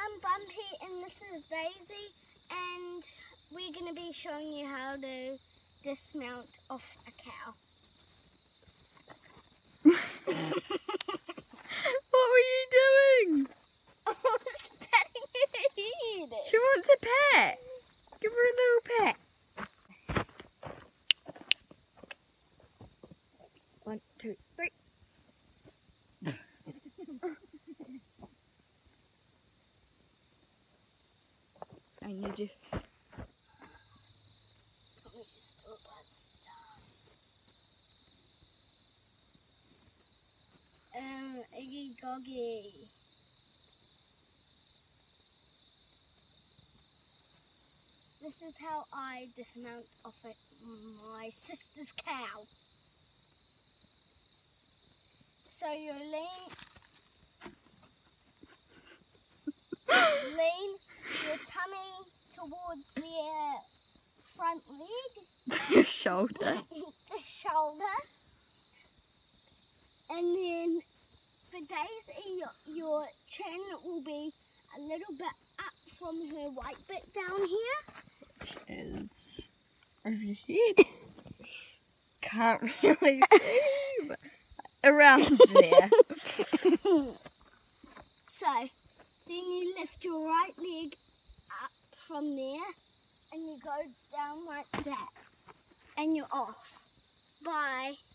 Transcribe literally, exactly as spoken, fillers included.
I'm Bumpee and this is Daisy, and we're going to be showing you how to dismount off a cow. What were you doing? I was petting her head. She wants a pet. Give her a little pet. One, two, three. And you just... Let me just do it by the start. Um, Iggy Goggy. This is how I dismount off at my sister's cow. So you lean, lean your tummy towards the front leg, Your shoulder. the shoulder, and then for Daisy, your, your chin will be a little bit up from her white bit down here. Which is over your head. Can't really see, but around there. So, then you lift your right leg up from there, and you go down like that, and you're off. Bye.